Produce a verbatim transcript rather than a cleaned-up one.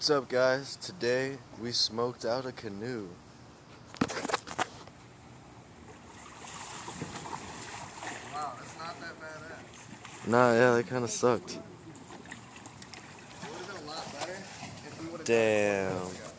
What's up, guys? Today we smoked out a canoe. Wow, that's not that badass. Nah, yeah, that kind of sucked. It would have been a lot better if we would have Damn. done it.